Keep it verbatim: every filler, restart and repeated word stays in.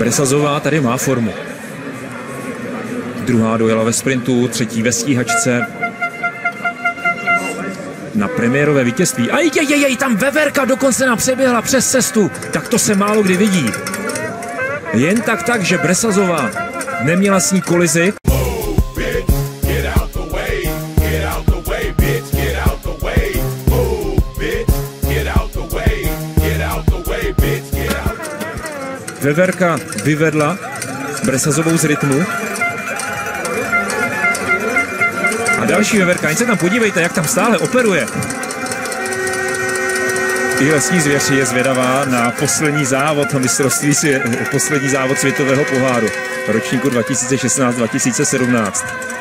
Bresazová tady má formu. Druhá dojela ve sprintu, třetí ve stíhačce. Na premiérové vítězství. A jej, jej, jej, tam Veverka dokonce nám přeběhla přes cestu. Tak to se málo kdy vidí. Jen tak tak, že Bresazová neměla s ní kolizi. Veverka vyvedla Bresazovou z rytmu. A další Veverka, jen se tam podívejte, jak tam stále operuje. I lesní zvěř je zvědavá na poslední závod mistrovství, poslední závod světového poháru ročníku dva tisíce šestnáct dva tisíce sedmnáct.